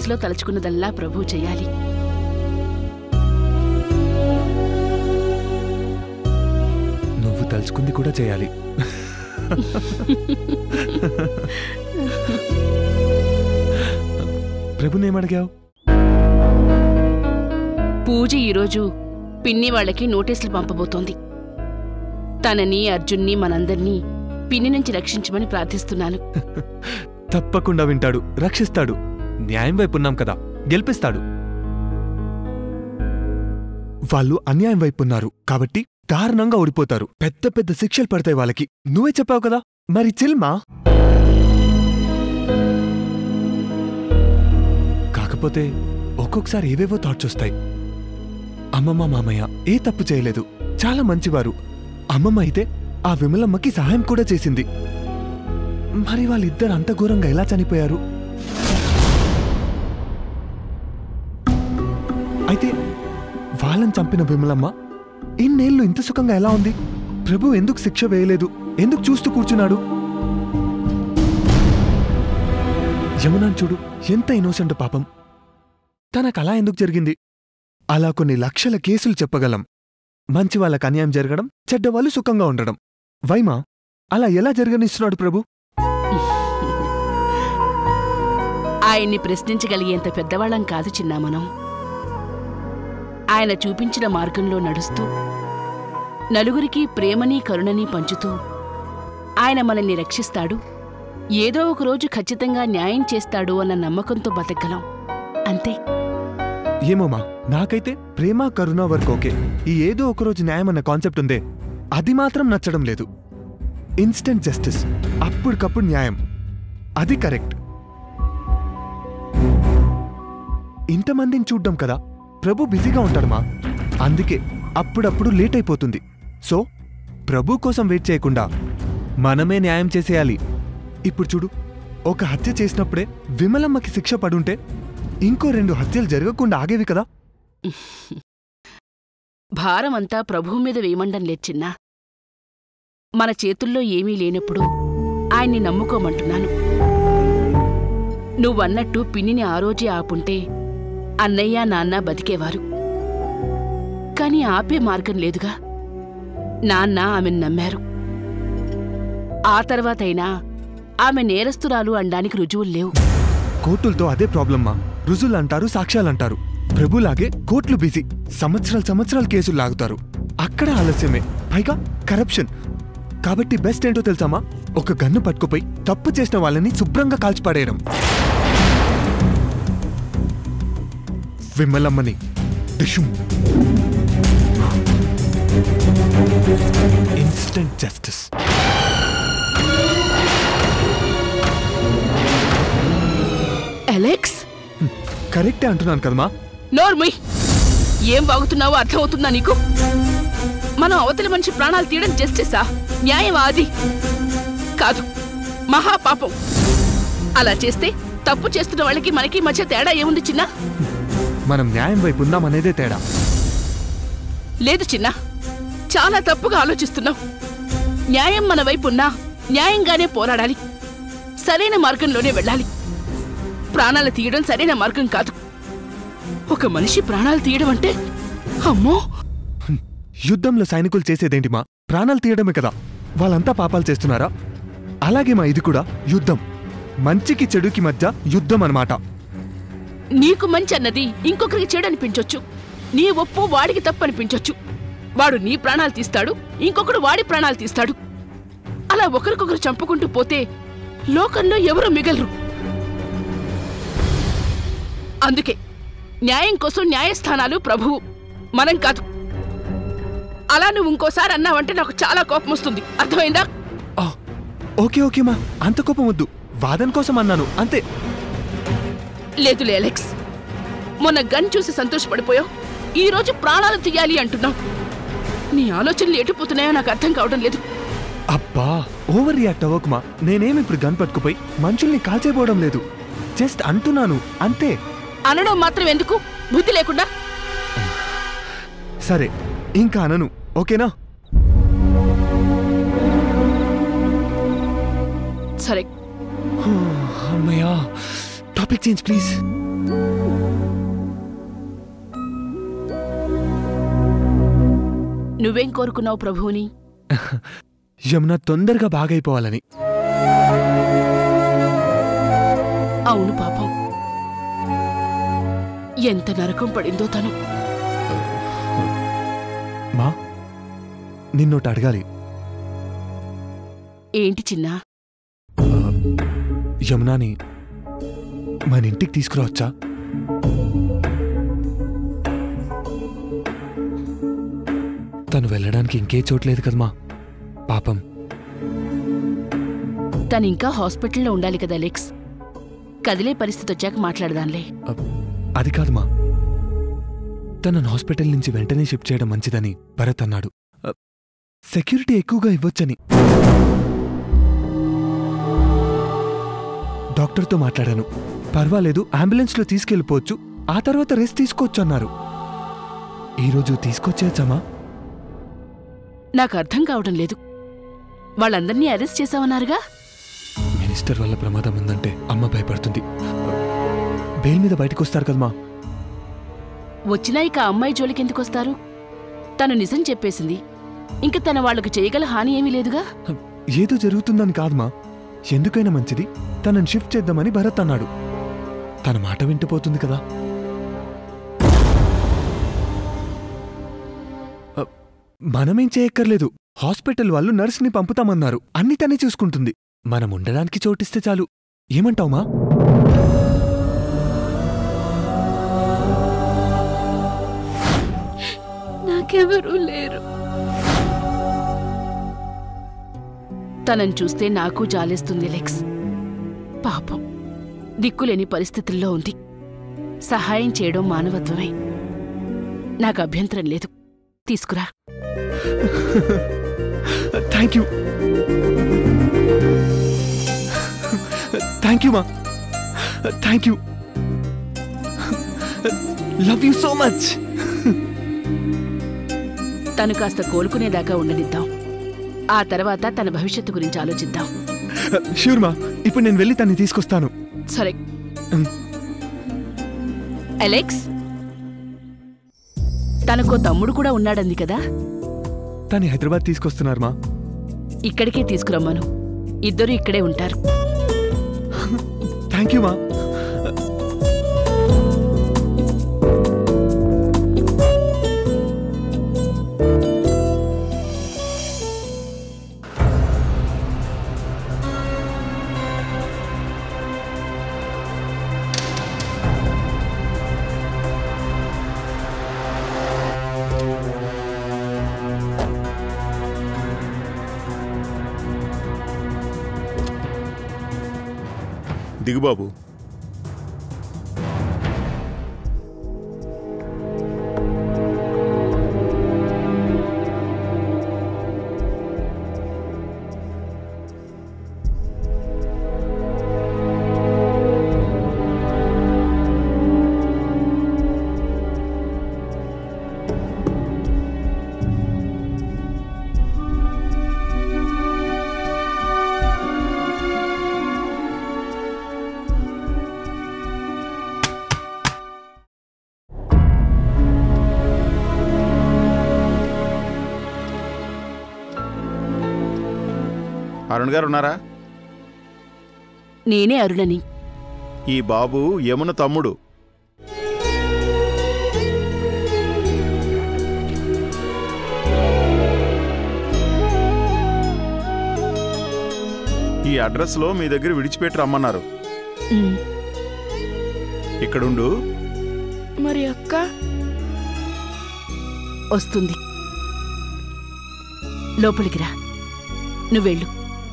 మనసులో తలుచుకున్నదల్లా ప్రభు చెయ్యాలి. నువ్వు తలుచుకుంది కూడా చేయాలి. ప్రభునేమడిగావు? పూజ ఈరోజు పిన్ని వాళ్ళకి నోటీసులు పంపబోతోంది. తనని, అర్జున్ని, మనందర్నీ పిన్ని నుంచి రక్షించమని ప్రార్థిస్తున్నాను. తప్పకుండా వింటాడు, రక్షిస్తాడు. న్యాయం వైపున్నాం కదా, గెలిపిస్తాడు. వాళ్ళు అన్యాయం వైపున్నారు కాబట్టి దారుణంగా ఓడిపోతారు. పెద్ద పెద్ద శిక్షలు పడతాయి వాళ్ళకి. నువ్వే చెప్పావు కదా, మరి చిల్మా. కాకపోతే ఒక్కొక్కసారి ఏవేవో థాట్స్ వస్తాయి. అమ్మమ్మ మామయ్య ఏ తప్పు చేయలేదు, చాలా మంచివారు. అమ్మమ్మ అయితే ఆ విమలమ్మకి సహాయం కూడా చేసింది. మరి వాళ్ళిద్దరు అంత ఘోరంగా ఎలా చనిపోయారు? అయితే వాళ్ళని చంపిన విమలమ్మ ఇన్నేళ్లు ఇంత సుఖంగా ఎలా ఉంది? ప్రభు ఎందుకు శిక్ష వేయలేదు? ఎందుకు చూస్తూ కూర్చున్నాడు? యమునాన్ చూడు, ఎంత ఇన్నోసెంట్ పాపం. తనకలా ఎందుకు జరిగింది? అలా కొన్ని లక్షల కేసులు చెప్పగలం. మంచి వాళ్ళకి అన్యాయం జరగడం, చెడ్డవాళ్ళు సుఖంగా ఉండడం. వైమా, అలా ఎలా జరగనిస్తున్నాడు ప్రభు? ఆయన్ని ప్రశ్నించగలిగేంత పెద్దవాళ్ళం కాదు చిన్నా మనం. ఆయన చూపించిన మార్గంలో నడుస్తూ, నలుగురికి ప్రేమని కరుణని పంచుతూ ఆయన మనల్ని రక్షిస్తాడు. ఏదో ఒకరోజు ఖచ్చితంగా న్యాయం చేస్తాడు అన్న నమ్మకంతో బతకగలం, అంతే. ఏమోమా, నాకైతే ప్రేమ కరుణ వరకు ఓకే. ఈ ఏదో ఒకరోజు న్యాయం అన్న కాన్సెప్ట్ ఉందే, అది మాత్రం నచ్చడం లేదు. ఇన్స్టెంట్ జస్టిస్, అప్పటికప్పుడు న్యాయం, అది కరెక్ట్. ఇంతమందిని చూడ్డం కదా, ప్రభు బిజీగా ఉంటాడమ్మా. అందుకే అప్పుడప్పుడు లేట్ అయిపోతుంది. సో ప్రభు కోసం వెయిట్ చేయకుండా మనమే న్యాయం చేసేయాలి. ఇప్పుడు చూడు, ఒక హత్య చేసినప్పుడే విమలమ్మకి శిక్ష పడుంటే ఇంకో 2 హత్యలు జరగకుండా ఆగేవి కదా. భారమంతా ప్రభువు మీద వేయమండం లేదు చిన్నా. మన చేతుల్లో ఏమీ లేనప్పుడు ఆయన్ని నమ్ముకోమంటున్నాను. నువ్వన్నట్టు పిన్నిని ఆ రోజే ఆపుంటే అన్నయ్య, నాన్న బతికేవారు. కాని ఆపే మార్గం లేదుగా. నాన్న ఆమెను నమ్మారు. ఆ తర్వాతైనా ఆమె నేరస్తురాలు అనడానికి రుజువులు లేవు. కోర్టులతో అదే ప్రాబ్లమ్మా. రుజువులంటారు, సాక్ష్యాలంటారు. ప్రభులాగే కోర్టులు బిజీ, సంవత్సరాలు కేసులు లాగుతారు. అక్కడ ఆలస్యమే, పైగా కరప్షన్. కాబట్టి బెస్ట్ ఏంటో తెలుసామా? ఒక గన్ను పట్టుకుపోయి తప్పు చేసిన వాళ్ళని శుభ్రంగా కాల్చిపడేయడం. విమలమ్మని డిషుం. Instant justice. అలెక్స్, కరెక్టే అంటున్నాను కదమ్మా. నోర్మయ్, ఏం వాగుతున్నావో అర్థమవుతుందా నీకు? మనం అవతలి మనిషి ప్రాణాలు తీయడం జస్టిసా, న్యాయమా? అది కాదు, మహాపాపం. అలా చేస్తే తప్పు చేస్తున్న వాళ్ళకి మనకి మధ్య తేడా ఏముంది చిన్నా? మనం న్యాయం వైపు ఉందామనేదే తేడా. లేదు చిన్నా, చాలా తప్పుగా ఆలోచిస్తున్నావు. న్యాయం మన వైపు ఉన్నా న్యాయంగానే పోరాడాలి, సరైన మార్గంలోనే వెళ్ళాలి. ప్రాణాలు తీయడం సరైన మార్గం కాదు. ఒక మనిషి ప్రాణాలు తీయడం అంటే అమ్మో. యుద్ధంలో సైనికులు చేసేదేంటి మా? ప్రాణాలు తీయడమే కదా. వాళ్ళంతా పాపాలు చేస్తున్నారా? అలాగే మా ఇది కూడా యుద్ధం. మంచికి చెడుకి మధ్య యుద్ధం అన్నమాట. నీకు మంచి అన్నది ఇంకొకరికి చెడు అనిపించొచ్చు. నీ ఒప్పు వాడికి తప్పు అనిపించొచ్చు. వాడు నీ ప్రాణాలు తీస్తాడు, ఇంకొకడు వాడి ప్రాణాలు తీస్తాడు. అలా ఒకరికొకరు చంపుకుంటూ పోతే లోకంలో ఎవరూ మిగలరు. అందుకే న్యాయం కోసం న్యాయస్థానాలు ప్రభువు, మనం కాదు. అలా నువ్వు ఇంకోసారి అన్నావంటే నాకు చాలా కోపం వస్తుంది, అర్థమైందా? ఓకే ఓకే మా, అంత కోపం వద్దు. వాదన కోసం అన్నాను అంతే. లేదులే అలెక్స్, మొన్న గన్ చూసి సంతోషపడిపోయావు, ఈరోజు ప్రాణాలు తీయాలి అంటున్నావు. నీ ఆలోచనలు ఎటుపోతున్నాయో నాకు అర్థం కావడం లేదు. అబ్బా, ఓవర్ రియాక్ట్ అవ్వకుమా. నేనేమి ఇప్పుడు గన్ పట్టుకుపోయి మనుషుల్ని కాల్చేపోవడం లేదు, జస్ట్ అంటున్నాను అంతే. అనడం మాత్రం ఎందుకు, బుద్ధి లేకుండా? సరే, ఇంకా అనను, ఓకేనా? సరే. అమ్మయ్యా, టాపిక్ చేంజ్ ప్లీజ్. నువ్వేం కోరుకున్నావు ప్రభువుని? యమున తొందరగా బాగైపోవాలని. అవును పాపం, ఎంత నరకం పడిందో తను. మా నిన్నోటి అడగాలి. ఏంటి చిన్నా? యమునాని మన ఇంటికి తీసుకురావచ్చా? తను వెళ్ళడానికి ఇంకే చోట్లేదు కదమ్మా. పాపం. తనింకా హాస్పిటల్లో ఉండాలి కదా అలెక్స్. కదిలే పరిస్థితి వచ్చాక మాట్లాడదాంలే. అది కాదమ్మా, తనను హాస్పిటల్ నుంచి వెంటనే షిఫ్ట్ చేయడం మంచిదని భరత్ అన్నాడు. సెక్యూరిటీ ఎక్కువగా ఇవ్వొచ్చని. డాక్టర్తో మాట్లాడాను. పర్వాలేదు, అంబులెన్స్లో తీసుకెళ్ళిపోవచ్చు, ఆ తర్వాత రెస్ట్ తీసుకోవచ్చు అన్నారు. ఈరోజు తీసుకొచ్చేయచ్చమ్మా? నాకు అర్థం కావడం లేదు. వాళ్ళందర్నీ అరెస్ట్ చేశామన్నారుగా? మినిస్టర్ వల్ల ప్రమాదం ఉందంటే అమ్మ భయపడుతుంది. బెయిల్ మీద బయటకొస్తారు కదమ్మా. వచ్చినా ఇక అమ్మాయి జోలికెందుకొస్తారు? తను నిజం చెప్పేసింది. ఇంక తన వాళ్లకు చేయగల హాని ఏమీ లేదుగా. ఏదో జరుగుతుందని కాదమ్మా, ఎందుకైనా మంచిది తనని షిఫ్ట్ చేద్దామని భరత్ అన్నాడు. తన మాట వింటపోతుంది కదా. మనమేం చేయక్కర్లేదు. హాస్పిటల్ వాళ్ళు నర్సుని పంపుతామన్నారు. అన్ని తనే చూసుకుంటుంది. మనం ఉండడానికి చోటిస్తే చాలు. ఏమంటావుమా? నాకెవరూ లేరు. తనని చూస్తే నాకు జాలేస్తుంది అలెక్స్. పాపం, దిక్కులేని పరిస్థితుల్లో ఉంది. సహాయం చేయడం మానవత్వమే. నాకు అభ్యంతరం లేదు. తీసుకురా. Thank you. థ్యాంక్ యూ మా. Thank you. Love you so much. తను కాస్త కోలుకునేదాకా ఉండనిద్దాం. ఆ తర్వాత తన భవిష్యత్తు గురించి ఆలోచిద్దాం. ష్యూర్ మా. ఇప్పుడు నేను వెళ్ళి తన్ని తీసుకొస్తాను. సరే. అలెక్స్, తనకో తమ్ముడు కూడా ఉన్నాడంది కదా? తను హైదరాబాద్ తీసుకొస్తున్నారు మా. ఇక్కడికే తీసుకురమ్మను. ఇద్దరు ఇక్కడే ఉంటారు. థ్యాంక్ యూ మా. దిగుబాబు. అరుణ్ గారు ఉన్నారా? నేనే అరుణని. ఈ బాబు యమున తమ్ముడు. ఈ అడ్రస్లో మీ దగ్గర విడిచిపెట్టి రమ్మన్నారు. ఇక్కడుండు. మరి అక్క వస్తుంది. లోపలికి రా. నువ్వెళ్ళు.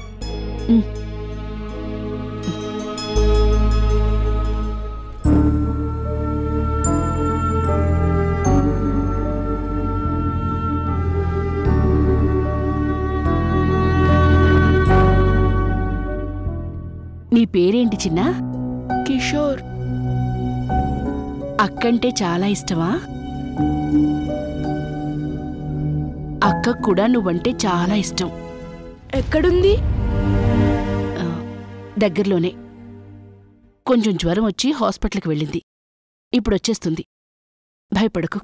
నీ పేరేంటి చిన్నా? కిషోర్. అక్కంటే చాలా ఇష్టమా? అక్కకు కూడా నువ్వంటే చాలా ఇష్టం. ఎక్కడుంది? దగ్గరలోనే. కొంచెం జ్వరం వచ్చి హాస్పిటల్కి వెళ్ళింది. ఇప్పుడొచ్చేస్తుంది. భయపడకు.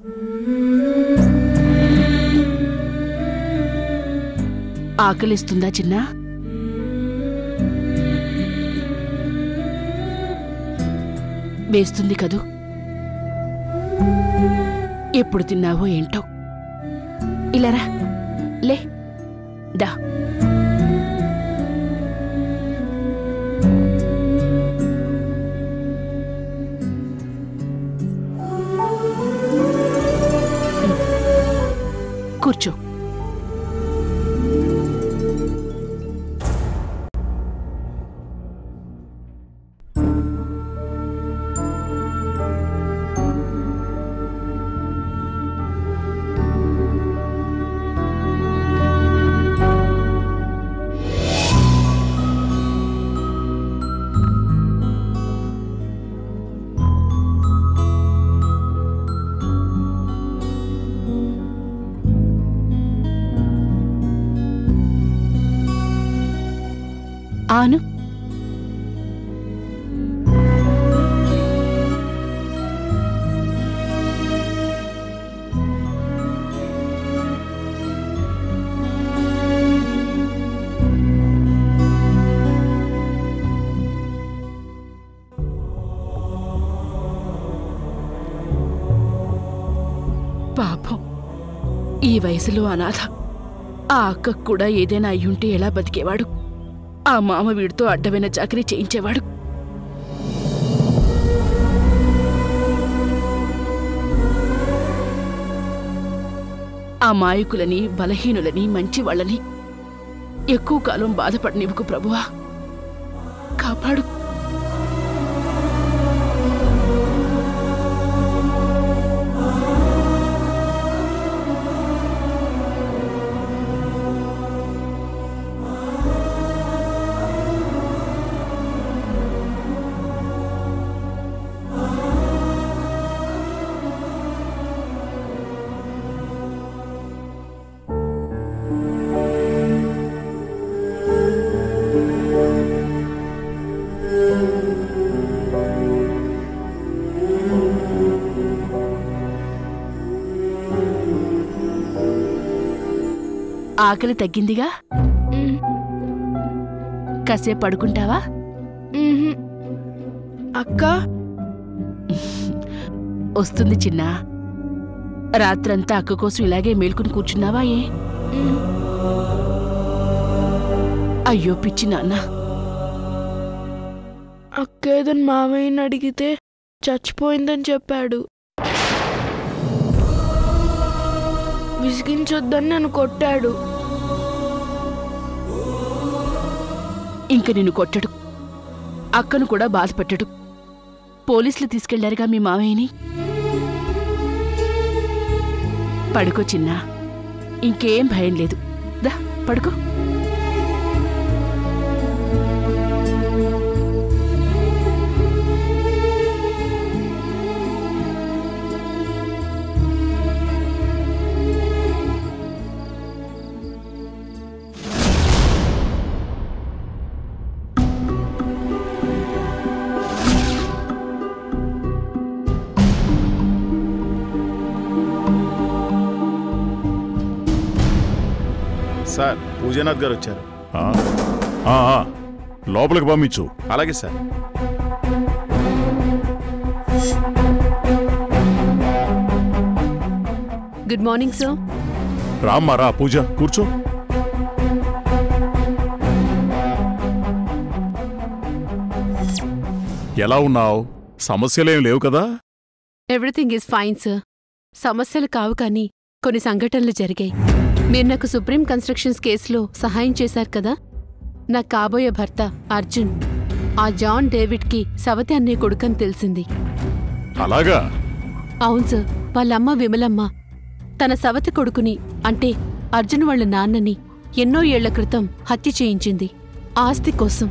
ఆకలిస్తుందా చిన్నా? వేస్తుంది కదూ. ఎప్పుడు తిన్నావో ఏంటో. ఇలారా, లే, దా. కూర్చో. ఆను. పాపం, ఈ వయసులో అనాథ. ఆ అక్కకు కూడా ఏదైనా అయ్యుంటే ఎలా బతికేవాడు? ఆ మామ వీడితో అడ్డమైన చాకరీ చేయించేవాడు. ఆ మాయకులని, బలహీనులని, మంచివాళ్ళని ఎక్కువ కాలం బాధపడనివ్వకు ప్రభువా. కాపాడు. ఆకలి తగ్గిందిగా, కాసేపు పడుకుంటావా? అక్క వస్తుంది చిన్నా. రాత్రంతా అక్క కోసం ఇలాగే మేల్కొని కూర్చున్నావా? ఏ అయ్యో పిచ్చి నాన్న. అక్కేదని మామయ్యని అడిగితే చచ్చిపోయిందని చెప్పాడు. విసిగించొద్దని నన్ను కొట్టాడు. ఇంక నిన్ను కొట్టడు, అక్కను కూడా బాధపెట్టడు. పోలీసులు తీసుకెళ్లారుగా మీ మామయ్యని. పడుకో చిన్నా, ఇంకేం భయం లేదు. దా పడుకో. సార్, పూజనాథ్ గారు వచ్చారు. లోపలికి పంపించు. అలాగే సార్. Good morning sir. రామ్మా, రా పూజ, కూర్చో. ఎలా ఉన్నావు? సమస్యలేం లేవు కదా? Everything is fine sir. సమస్యలు కావు కానీ కొన్ని సంఘటనలు జరిగాయి. మీరు నాకు సుప్రీం కన్స్ట్రక్షన్స్ కేసులో సహాయం చేశారు కదా. నా కాబోయే భర్త అర్జున్ ఆ జాన్ డేవిడ్కి సవతి అనే కొడుకని తెలిసింది. అలాగా? అవును సార్. వాళ్ళమ్మ విమలమ్మ తన సవతి కొడుకుని, అంటే అర్జున్ వాళ్ళ నాన్నని ఎన్నో ఏళ్ల క్రితం హత్య చేయించింది ఆస్తి కోసం.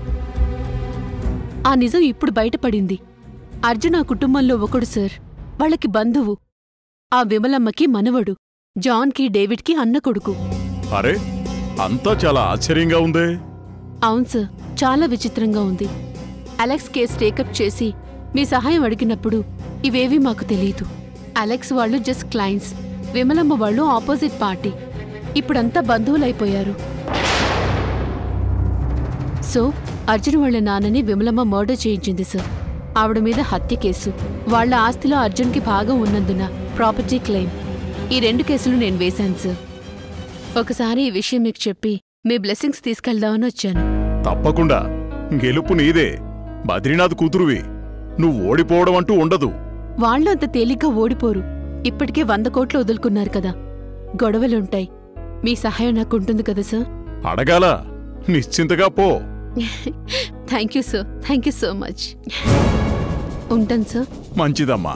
ఆ నిజం ఇప్పుడు బయటపడింది. అర్జున్ ఆ కుటుంబంలో ఒకడు సార్. వాళ్ళకి బంధువు. ఆ విమలమ్మకి మనవడు. జాన్కి డేవిడ్కి అన్న కొడుకు. అరే, అంతా చాలా ఆశ్చర్యంగా ఉందే. అవును సార్, చాలా విచిత్రంగా ఉంది. అలెక్స్ కేసు టేకప్ చేసి మీ సహాయం అడిగినప్పుడు ఇవేవి మాకు తెలీదు. అలెక్స్ వాళ్ళు జస్ట్ క్లయింట్స్, విమలమ్మ వాళ్ళు ఆపోజిట్ పార్టీ. ఇప్పుడంతా బంధువులైపోయారు. సో అర్జున్ వాళ్ళ నాన్నని విమలమ్మ మర్డర్ చేయించింది సార్. ఆవిడ మీద హత్య కేసు, వాళ్ల ఆస్తిలో అర్జున్కి భాగం ఉన్నందున ప్రాపర్టీ క్లెయిమ్. ఈ 2 కేసులు నేను వేశాను సార్. ఒకసారి ఈ విషయం మీకు చెప్పి మీ బ్లెస్సింగ్స్ తీసుకెళ్దామని వచ్చాను. తప్పకుండా. గెలుపు నీదే. బద్రీనాథ్ కూతురువి. నువ్వు ఓడిపోవడం అంటూ ఉండదు. వాళ్ళు అంత తేలిగ్గా ఓడిపోరు. ఇప్పటికే 100 కోట్లు వదులుకున్నారు కదా. గొడవలుంటాయి. మీ సహాయం నాకుంటుంది కదా సార్? అడగాల. నిశ్చింతగా పో. Thank you sir. Thank you so much. ఉంటాను సార్. మంచిదమ్మా.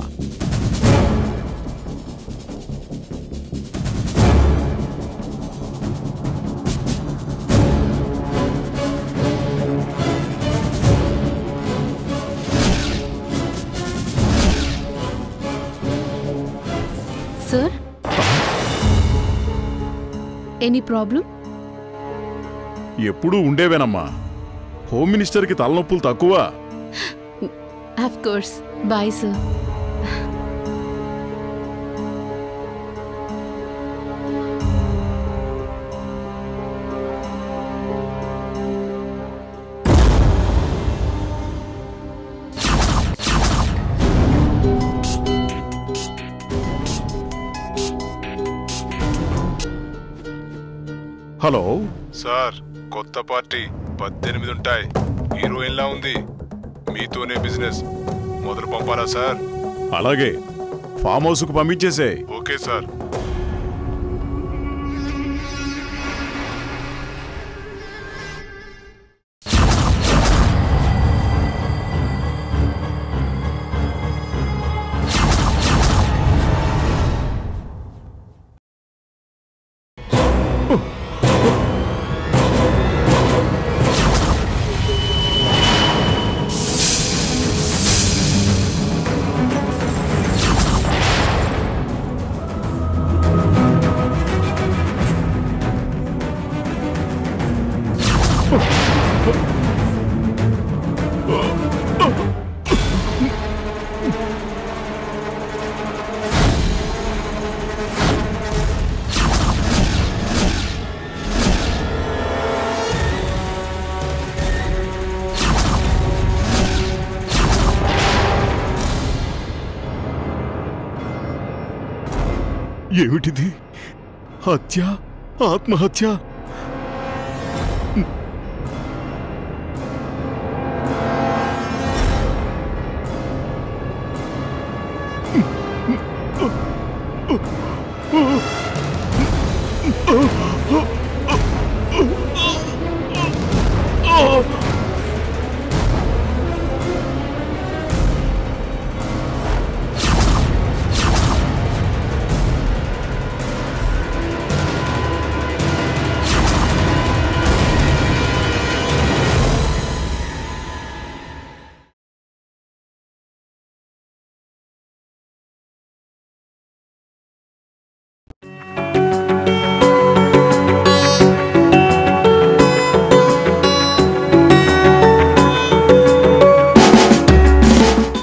Sir, any problem? ఎప్పుడూ ఉండేవేనమ్మా. హోమ్ మినిస్టర్కి తలనొప్పులు తక్కువ. Of course. Bye sir. Hello sir, కొత్త పార్టీ 18 ఉంటాయి. హీరోయిన్లా ఉంది. మీతోనే బిజినెస్ మొదలు పంపాలా సార్? అలాగే. ఫామ్ హౌస్కు పంపించేసే. Okay sir. ఏమిటిది? హత్య, ఆత్మహత్య.